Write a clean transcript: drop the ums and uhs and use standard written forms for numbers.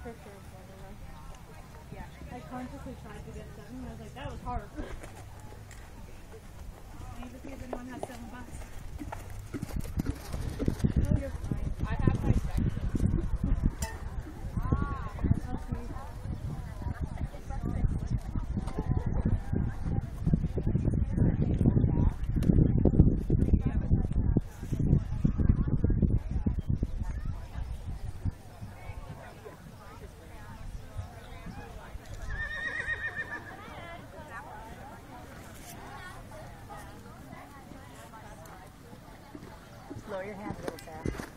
for sure. Yeah. I consciously tried to get 7, and I was like, that was hard. I need to see if anyone has $7. Oh, you're fine. I have my section. Lower your hands a little, Sarah.